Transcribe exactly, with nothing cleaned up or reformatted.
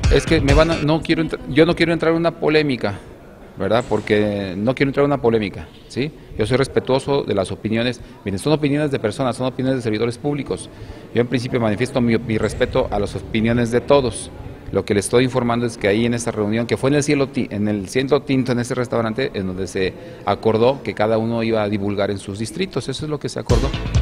Es que me van a, no quiero, yo no quiero entrar en una polémica, ¿verdad? Porque no quiero entrar en una polémica, ¿sí? Yo soy respetuoso de las opiniones. Miren, son opiniones de personas, son opiniones de servidores públicos. Yo en principio manifiesto mi, mi respeto a las opiniones de todos. Lo que le estoy informando es que ahí en esta reunión, que fue en el cielo, en el Cielo Tinto, en ese restaurante, en donde se acordó que cada uno iba a divulgar en sus distritos, eso es lo que se acordó.